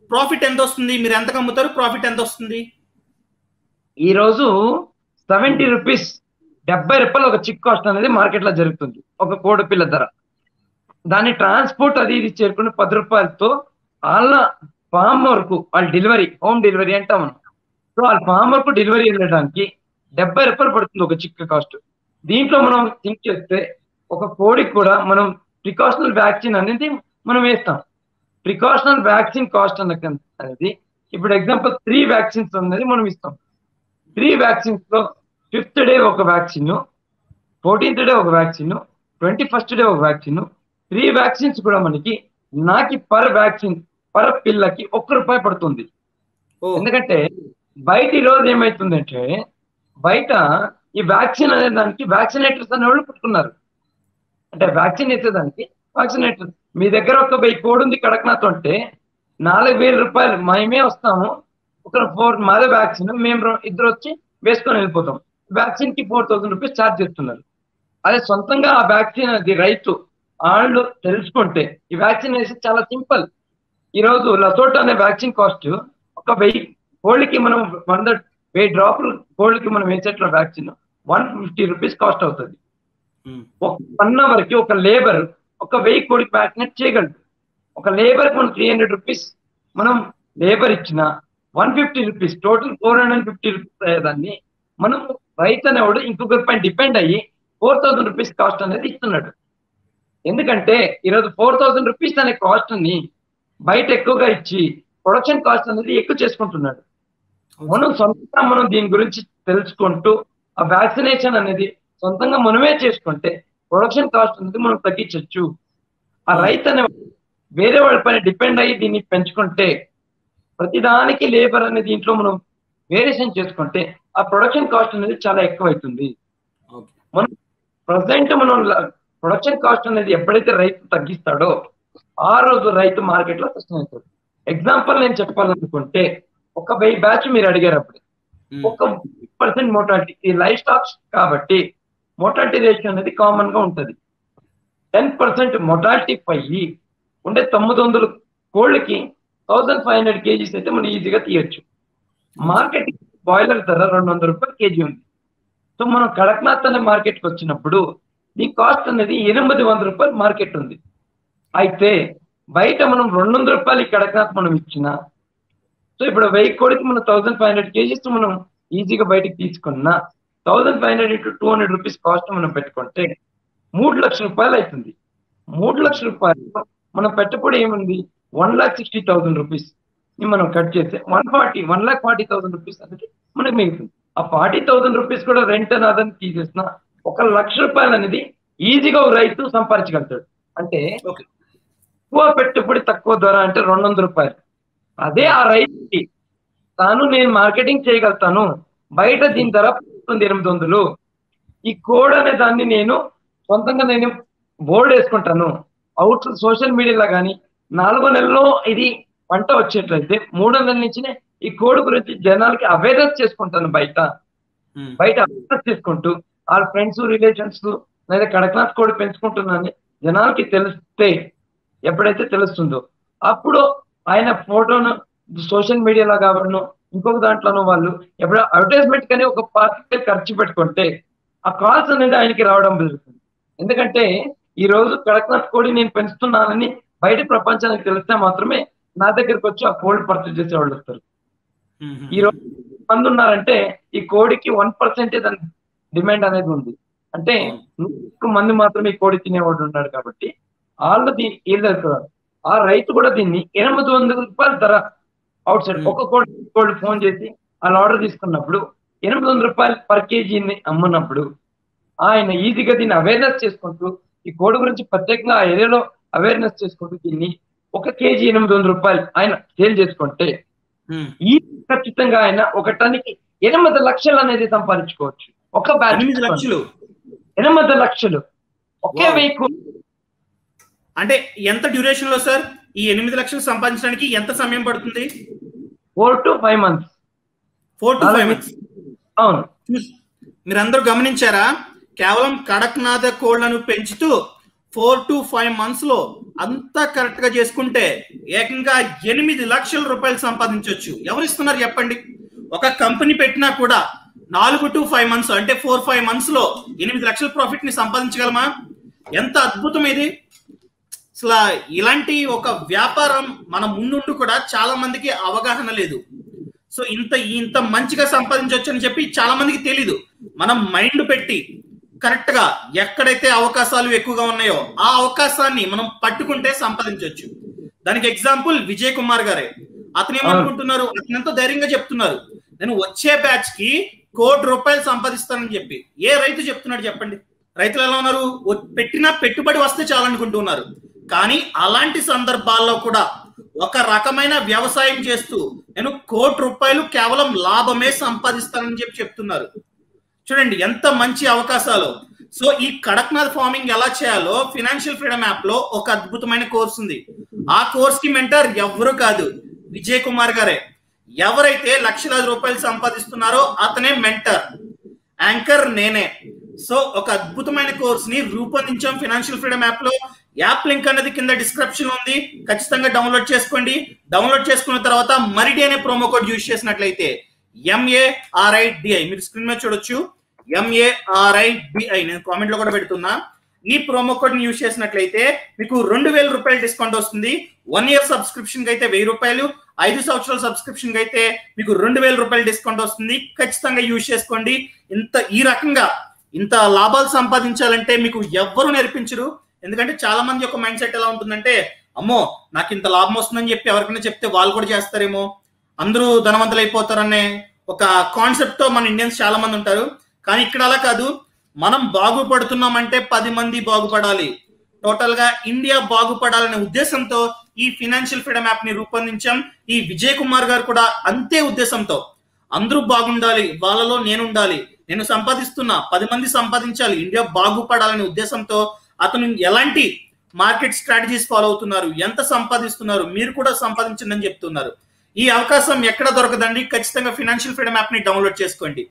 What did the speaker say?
Profit ఎంత వస్తుంది? మీరు ఎంతకు అమ్ముతారు? ప్రాఫిట్ ఎంత వస్తుంది? ఈ రోజు 70 రూపీస్, 70 రూపాయలు ఒక చిక్ కాస్ట్ అనేది మార్కెట్ లో జరుగుతుంది ఒక కోడి పిల్ల ధర. దాని ట్రాన్స్పోర్ట్ అది ఇది చేరుకుని 10 రూపాయలతో వాళ్ళ ఫామ్ వరకు వాళ్ళ డెలివరీ, హోమ్ డెలివరీ అంటాం మనం. సో వాళ్ళ ఫామ్ వరకు డెలివరీ వెళ్ళడానికి 70 రూపాయలు పడుతుంది ఒక చిక్ కాస్ట్. దీంట్లో మనం థింక్ చేస్తే ఒక కోడికి కూడా మనం ప్రికాషనల్ వ్యాక్సిన్ అనేది మనం వేస్తాం. ప్రికాషనల్ వ్యాక్సిన్ కాస్ట్ అనేది ఇప్పుడు ఎగ్జాంపుల్ 3 వ్యాక్సిన్స్ అనేది మనం ఇస్తాం. 3 వ్యాక్సిన్స్ లో 5th డే ఒక వ్యాక్సిన్, 14th డే ఒక వ్యాక్సిన్, 21st డే ఒక వ్యాక్సిన్. 3 వ్యాక్సిన్స్ కూడా మనకి పర్ వ్యాక్సిన్ పర్ పిల్లకి ₹1 పడుతుంది. ఎందుకంటే బయట ఈ రోజు ఏమైతుందంటే బయట ఈ వ్యాక్సిన్ అనే దానికి వ్యాక్సినేటర్స్ అనేవాళ్ళు పుట్టుకున్నారు. అంటే వ్యాక్సిన్ వేసేదానికి వ్యాక్సినేటర్. మీ దగ్గర ఒక 1000 కోడి ఉంది కడక్నాథ్ అంటే ₹4000 మేమే వస్తాము, ఒక 4 మాదే వ్యాక్సిన్, మేము ఇద్దరు వచ్చి వేసుకొని వెళ్ళిపోతాం. వ్యాక్సిన్ కి ₹4000 ఛార్జ్ చేస్తున్నారు. అదే సొంతంగా ఆ వ్యాక్సిన్ అది రైతు వాళ్ళు తెలుసుకుంటే ఈ వ్యాక్సిన్ వేసి చాలా సింపుల్. ఈ రోజు లసోటా అనే వ్యాక్సిన్ కాస్ట్ ఒక 1000 కోళ్ళకి మనం 1000 డ్రాపులు కోళ్ళకి మనం వేసేట్ల వ్యాక్సిన్ ₹150 కాస్ట్ అవుతుంది. ఒక 1 అవర్ కి ఒక లేబర్ ఒక 1000 కోడికి వ్యాక్సినేట్ చేయగలడు. ఒక లేబర్ కి మనం ₹300 మనం లేబర్ ఇచ్చిన ₹150 టోటల్ ₹450 అయ్యేదాన్ని మనం రైతు అనేవాడు ఇంకొకరి పైన డిపెండ్ అయ్యి ₹4000 కాస్ట్ అనేది ఇస్తున్నాడు. ఎందుకంటే ఈరోజు ₹4000 అనే కాస్ట్ ని బయట ఎక్కువగా ఇచ్చి ప్రొడక్షన్ కాస్ట్ అనేది ఎక్కువ చేసుకుంటున్నాడు. మనం సొంతంగా మనం దీని గురించి తెలుసుకుంటూ ఆ వ్యాక్సినేషన్ అనేది సొంతంగా మనమే చేసుకుంటే ప్రొడక్షన్ కాస్ట్ అనేది మనం తగ్గించవచ్చు. ఆ రైతు అనే వేరే వాళ్ళ పైన డిపెండ్ అయ్యి దీన్ని పెంచుకుంటే ప్రతిదానికి లేబర్ అనే దీంట్లో మనం వేరియేషన్ చేసుకుంటే ఆ ప్రొడక్షన్ కాస్ట్ అనేది చాలా ఎక్కువ అవుతుంది. మనం ప్రజెంట్ మనం ప్రొడక్షన్ కాస్ట్ అనేది ఎప్పుడైతే రైతు తగ్గిస్తాడో ఆ రోజు రైతు మార్కెట్ లో సస్టైన్ అవుతాడు. ఎగ్జాంపుల్ నేను చెప్పాలనుకుంటే ఒక 1000 బ్యాచ్ మీరు అడిగారు అప్పుడు ఒక 1% మోటాలిటీ, ఈ లైఫ్ స్టాక్స్ కాబట్టి మోటాలిటీ రేషియో అనేది కామన్ గా ఉంటుంది. 10% మోటాలిటీ అయ్యి ఉండే 900 కోళ్ళకి 1500 kgs అయితే మనం ఈజీగా తీయొచ్చు. మార్కెట్ బాయిలర్ ధర ₹200 కేజీ ఉంది. సో మనం కడక్నాథ్ అనే మార్కెట్కి వచ్చినప్పుడు ఈ కాస్ట్ అనేది ₹800 మార్కెట్ ఉంది. అయితే బయట మనం ₹200 కడక్నాథ్ మనం ఇచ్చిన, సో ఇప్పుడు 1000 కోడికి మనం 1500 kgs మనం ఈజీగా బయటకు తీసుకున్నా 1500 × ₹200 కాస్ట్ మనం పెట్టుకుంటే ₹3,00,000 అవుతుంది. ₹3,00,000 మనం పెట్టుబడి ఏముంది ₹1,60,000 మనం కట్ చేస్తే ₹1,40,000 అనేది మనకి మిగులుతుంది. ఆ ₹40,000 కూడా రెంట్ అదని తీసేసిన ₹1,00,000 అనేది ఈజీగా రైతు సంపాదించగలుగుతాడు. అంటే ఎక్కువ పెట్టుబడి తక్కువ ధర అంటే ₹200. అదే ఆ రైతుకి తాను నేను మార్కెటింగ్ చేయగలుగుతాను, బయట దీని ధర 800. ఈ కోడ్ అనే దాన్ని నేను సొంతంగా నేను బోర్డు వేసుకుంటాను. అవుట్ సోషల్ మీడియాలో కానీ 4 నెలల్లో ఇది పంట వచ్చేట్లయితే 3 నెలల నుంచి ఈ కోడ్ గురించి జనాలకి అవేర్నెస్ చేసుకుంటాను. బయట అవేర్నెస్ చేసుకుంటూ వాళ్ళ ఫ్రెండ్స్ రిలేషన్స్ లేదా కడక్నాథ్ కోడి పెంచుకుంటున్నాను జనాలకి తెలిస్తే ఎప్పుడైతే తెలుస్తుందో అప్పుడు ఆయన ఫోటోను సోషల్ మీడియాలో కావడం ఇంకొక దాంట్లోనూ వాళ్ళు ఎప్పుడు అడ్వర్టైజ్మెంట్ కానీ ఒక ₹5,000 ఖర్చు పెట్టుకుంటే ఆ కాల్స్ అనేది ఆయనకి రావడం జరుగుతుంది. ఎందుకంటే ఈ రోజు కడక్నాథ్ కోడి నేను పెంచుతున్నానని బయట ప్రపంచానికి తెలిస్తే మాత్రమే నా దగ్గరకు వచ్చి ఆ కోడి పర్చేజ్ చేసే వాళ్ళు వస్తారు. ఈ రోజు మంది ఉన్నారంటే ఈ కోడికి 1% దాని డిమాండ్ అనేది ఉంది. అంటే 100 మంది మాత్రమే ఈ కోడి తినేవాడు ఉన్నాడు కాబట్టి వాళ్ళు దీన్ని ఆ రైతు కూడా దీన్ని ₹800 ధర అవుట్ సైడ్ ఒక కోడి ఫోన్ చేసి వాళ్ళు ఆర్డర్ తీసుకున్నప్పుడు ₹800 పర్ కేజీని అమ్మున్నప్పుడు ఆయన ఈజీగా దీన్ని అవేర్నెస్ చేసుకుంటూ ఈ కోడి గురించి ప్రత్యేకంగా ఆ ఏరియాలో అవేర్నెస్ చేసుకుంటూ దీన్ని 1 కేజీ ₹800 ఆయన సేల్ చేసుకుంటే ఈ ఖచ్చితంగా ఆయన ఒక టన్నుకి 8 లక్షలు అనేది సంపాదించుకోవచ్చు. ఒక బ్యాచ్ 8 లక్షలు ఒకే వెయ్యి. అంటే ఎంత డ్యూరేషన్ లో సార్ ఈ 8 లక్షలు సంపాదించడానికి ఎంత సమయం పడుతుంది? 4 to 5 months. 4 to 5 months. అవును. మీరందరూ గమనించారా? కేవలం కడక్నాథ కోళ్లను పెంచుతూ 4 to 5 months లో అంతా కరెక్ట్ గా చేసుకుంటే ఏకంగా 8 లక్షల రూపాయలు సంపాదించవచ్చు. ఎవరు ఇస్తున్నారు చెప్పండి? ఒక కంపెనీ పెట్టినా కూడా 4 to 5 months అంటే 4-5 months లో 8 లక్షల ప్రాఫిట్ ని సంపాదించగలమా? ఎంత అద్భుతం ఇది! అసలు ఇలాంటి ఒక వ్యాపారం మన ముందుండి కూడా చాలా మందికి అవగాహన లేదు. సో ఇంత మంచిగా సంపాదించవచ్చు అని చెప్పి చాలా మందికి తెలీదు. మనం మైండ్ పెట్టి కరెక్ట్ గా ఎక్కడైతే అవకాశాలు ఎక్కువగా ఉన్నాయో ఆ అవకాశాన్ని మనం పట్టుకుంటే సంపాదించవచ్చు. దానికి ఎగ్జాంపుల్ విజయ్ కుమార్ గారే. అతను ఏమనుకుంటున్నారు, అతను ఎంతో ధైర్యంగా చెప్తున్నారు, నేను వచ్చే బ్యాచ్ కి ₹1 కోటి సంపాదిస్తానని చెప్పి. ఏ రైతు చెప్తున్నాడు చెప్పండి? రైతులు ఎలా ఉన్నారు? పెట్టిన పెట్టుబడి వస్తే చాలనుకుంటున్నారు. కానీ అలాంటి సందర్భాల్లో కూడా ఒక రకమైన వ్యవసాయం చేస్తూ నేను ₹1 కోటి కేవలం లాభమే సంపాదిస్తానని చెప్పి చెప్తున్నారు. చూడండి ఎంత మంచి అవకాశాలు. సో ఈ కడక్నాథ్ ఫార్మింగ్ ఎలా చేయాలో ఫైనాన్షియల్ ఫ్రీడమ్ యాప్ లో ఒక అద్భుతమైన కోర్స్ ఉంది. ఆ కోర్స్ కి మెంటర్ ఎవరు కాదు, విజయ్ కుమార్ గారే. ఎవరైతే లక్షలాది రూపాయలు సంపాదిస్తున్నారో అతనే మెంటర్, యాంకర్ నేనే. సో ఒక అద్భుతమైన కోర్స్ ని రూపొందించాం ఫైనాన్షియల్ ఫ్రీడమ్ యాప్ లో. యాప్ లింక్ అనేది కింద డిస్క్రిప్షన్ ఉంది, ఖచ్చితంగా డౌన్లోడ్ చేసుకోండి. డౌన్లోడ్ చేసుకున్న తర్వాత మరిడి అనే ప్రోమో కోడ్ యూజ్ చేసినట్లయితే MARIDI, మీరు స్క్రీన్ మీద చూడొచ్చు, MARIDI, నేను కామెంట్ లో కూడా పెడుతున్నా. ఈ ప్రోమో కోడ్ ని యూజ్ చేసినట్లయితే మీకు ₹2000 డిస్కౌంట్ వస్తుంది. 1 year సబ్స్క్రిప్షన్ కి అయితే ₹1000, 5 సంవత్సరాల సబ్స్క్రిప్షన్ కి అయితే మీకు ₹2000 డిస్కౌంట్ వస్తుంది. ఖచ్చితంగా యూజ్ చేసుకోండి. ఈ రకంగా ఇంత లాభాలు సంపాదించాలంటే మీకు ఎవ్వరు నేర్పించరు. ఎందుకంటే చాలా మంది యొక్క మైండ్ సెట్ ఎలా ఉంటుందంటే, అమ్మో నాకు ఇంత లాభం వస్తుందని చెప్పి ఎవరికైనా చెప్తే వాళ్ళు కూడా చేస్తారేమో, అందరూ ధనవంతులు అయిపోతారనే ఒక కాన్సెప్ట్ తో మన ఇండియన్స్ చాలా మంది ఉంటారు. కానీ ఇక్కడ అలా కాదు. మనం బాగుపడుతున్నామంటే 10 మంది బాగుపడాలి, టోటల్ గా ఇండియా బాగుపడాలనే ఉద్దేశంతో ఈ ఫైనాన్షియల్ ఫ్రీడమ్ యాప్ ని రూపొందించాం. ఈ విజయ్ కుమార్ గారు కూడా అంతే ఉద్దేశంతో, అందరూ బాగుండాలి, వాళ్ళలో నేను ఉండాలి, నేను సంపాదిస్తున్నా 10 మంది సంపాదించాలి, ఇండియా బాగుపడాలనే ఉద్దేశంతో అతను ఎలాంటి మార్కెట్ స్ట్రాటజీస్ ఫాలో అవుతున్నారు, ఎంత సంపాదిస్తున్నారు, మీరు కూడా సంపాదించండి అని చెప్తున్నారు. ఈ అవకాశం ఎక్కడ దొరకదండి. ఖచ్చితంగా ఫైనాన్షియల్ ఫ్రీడమ్ యాప్ ని డౌన్లోడ్ చేసుకోండి.